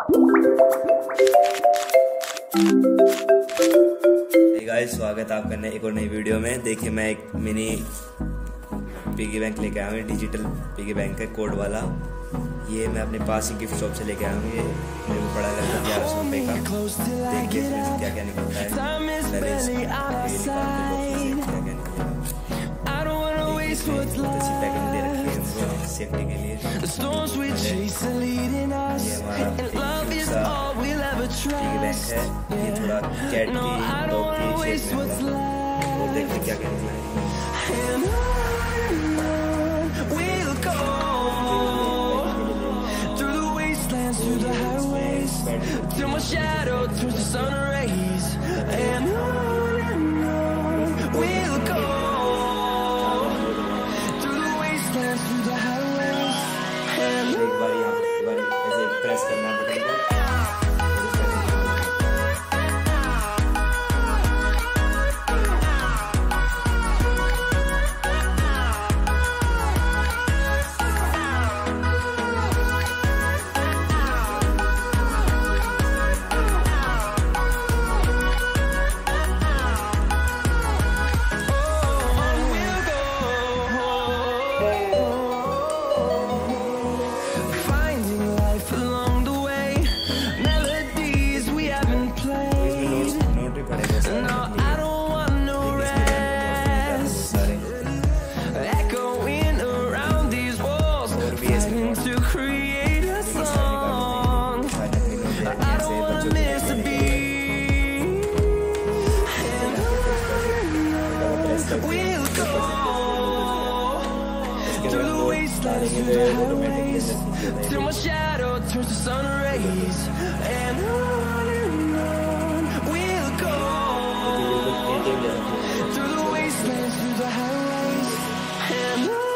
Guys, स्वागत है आपका एक और नई वीडियो में। देखिए, मैं एक मिनी पिगी बैंक लेके आया हूँ। डिजिटल पिगी बैंक है, कोड वाला। ये मैं अपने पास ही गिफ्ट शॉप से लेके आया हूँ। ये मेरे को पड़ा था 1100 रुपये का। देखिए इसमें क्या क्या निकलता है। पहले इसमें ये निकालते क्या क्या निकलेगा। इसमें बहुत अच्छी पैकिंग दे रखी है हमको सेफ्टी के लिए। ये हमारा पिगी बैंक है। ये थोड़ा कैट की डॉग की शेप में है। और देखते क्या क्या निकला है। Till my shadow turns to sun rays, and on we'll go through the wastelands, through the highways, and एक बार ऐसे प्रेस करना है बटन को। to create a song. I don't wanna miss a beat. And we'll go through the wastelands, through the highways, till my shadow turns to sun rays. And on we'll go through the wastelands, through the highways, and on.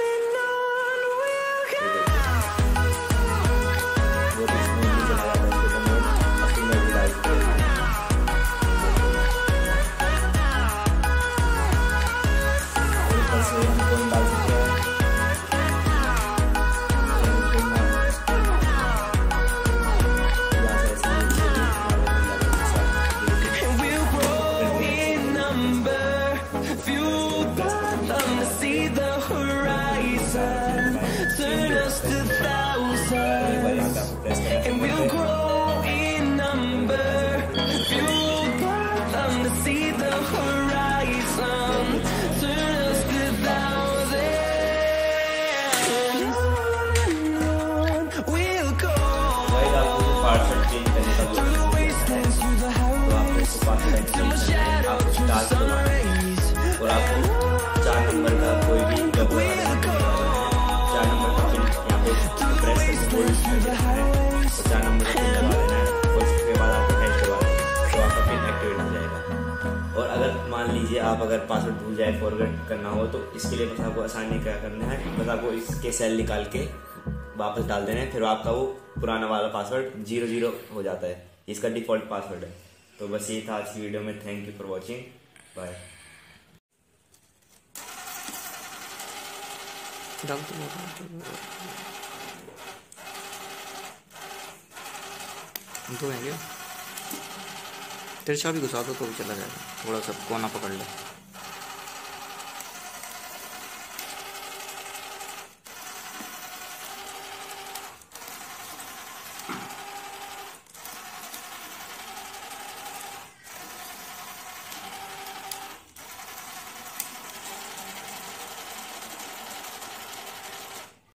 Turn us to thousands, and we'll grow in number, fueled by them to see the horizon. Turn us to thousands, and on we'll go through the wastelands, through the highways, till my shadow turns to sun rays. और आपको 4 number का कोई भी और अगर मान लीजिए आप अगर पासवर्ड भूल जाए, फॉरगेट करना हो, तो इसके लिए बस आपको आसानी क्या करना है, बस आपको इसके सेल निकाल के वापस डाल देना है। फिर आपका वो पुराना वाला पासवर्ड 00 हो जाता है। इसका डिफॉल्ट पासवर्ड है। तो बस ये था आज की वीडियो में। Thank you for watching. Bye. तो है क्या तेरे चाबी घुसा दो तो भी चला जाएगा। थोड़ा सा कोना पकड़ ले।